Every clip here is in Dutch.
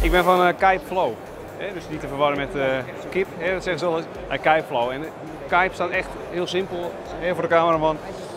Ik ben van Kayp Flow. Dus niet te verwarren met kip, dat zeggen ze wel eens. Kayp Flow. En Kayp staat echt heel simpel voor de cameraman.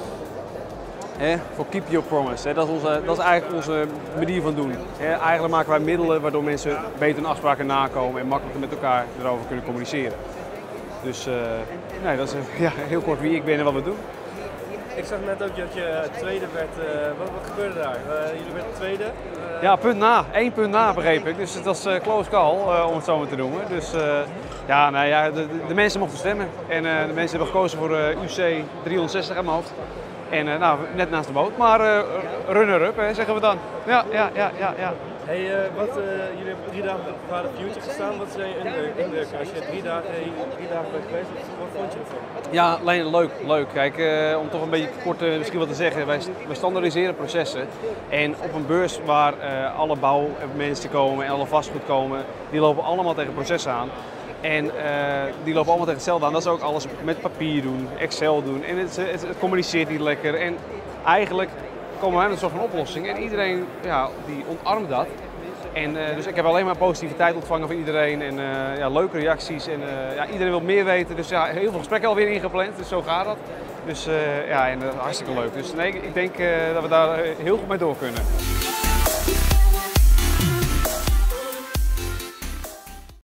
Voor Keep Your Promise. Dat is eigenlijk onze manier van doen. Eigenlijk maken wij middelen waardoor mensen beter hun afspraken nakomen en makkelijker met elkaar erover kunnen communiceren. Dus nee, dat is heel kort wie ik ben en wat we doen. Ik zag net ook dat je tweede werd. Wat gebeurde daar? Jullie werden tweede? Ja, punt na. 1 punt na begreep ik. Dus het was close call, om het zo maar te noemen. Dus de mensen mochten stemmen. En de mensen hebben gekozen voor UC 360 aan mijn hoofd. En net naast de boot. Maar runner-up, zeggen we dan. Ja. Hey, jullie hebben 3 dagen op Vader Future gestaan. Wat is je indruk als je 3 dagen bent geweest? Wat vond je ervan? Ja, alleen leuk. Kijk, om toch een beetje kort misschien wat te zeggen. Wij standaardiseren processen. En op een beurs waar alle bouwmensen komen en alle vastgoed komen, die lopen allemaal tegen processen aan. En die lopen allemaal tegen hetzelfde aan. Dat is ook alles met papier doen, Excel doen. En het communiceert niet lekker. En eigenlijk komen wij met een soort van oplossing. En iedereen die omarmt dat. En dus ik heb alleen maar positiviteit ontvangen van iedereen. En leuke reacties. En iedereen wil meer weten. Dus heel veel gesprekken alweer ingepland. Dus zo gaat dat. Dus hartstikke leuk. Dus nee, ik denk dat we daar heel goed mee door kunnen.